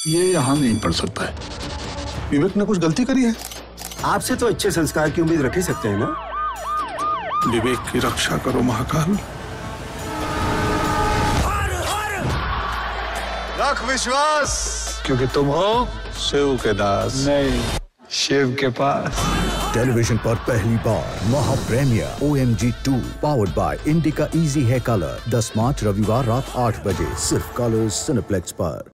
ये यहाँ नहीं पढ़ सकता है। विवेक ने कुछ गलती करी है? आपसे तो अच्छे संस्कार की उम्मीद रख ही सकते हैं ना। विवेक की रक्षा करो महाकाल। रख विश्वास, क्योंकि तुम हो शिव के दास, नहीं शिव के पास। टेलीविजन पर पहली बार महा premiere OMG 2 powered by Indica easy है कलर 10 मार्च रविवार रात 8 बजे सिर्फ कलर्स सिनेप्लेक्स पर।